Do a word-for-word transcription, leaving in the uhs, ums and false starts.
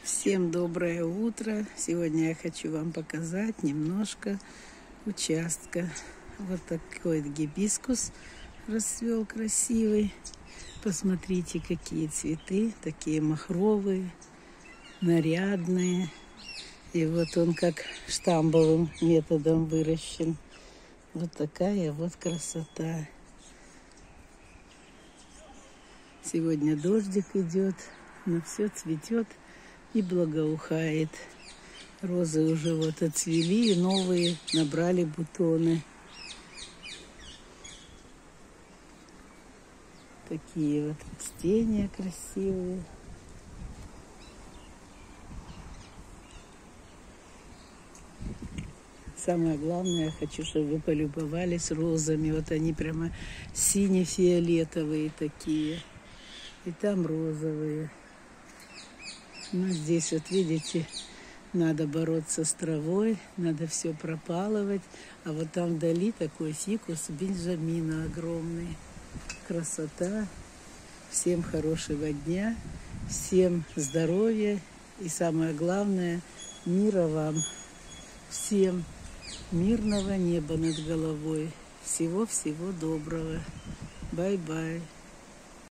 Всем доброе утро! Сегодня я хочу вам показать немножко участка. Вот такой гибискус расцвел красивый. Посмотрите, какие цветы, такие махровые, нарядные. И вот он как штамбовым методом выращен. Вот такая вот красота. Сегодня дождик идет, но все цветет и благоухает. Розы уже вот отцвели, и новые набрали бутоны. Такие вот растения красивые. Самое главное, я хочу, чтобы вы полюбовались розами. Вот они прямо сине-фиолетовые такие. И там розовые. Ну, здесь вот видите, надо бороться с травой, надо все пропалывать. А вот там вдали такой фикус бенджамина огромный. Красота. Всем хорошего дня, всем здоровья и самое главное, мира вам. Всем мирного неба над головой. Всего-всего доброго. Бай-бай.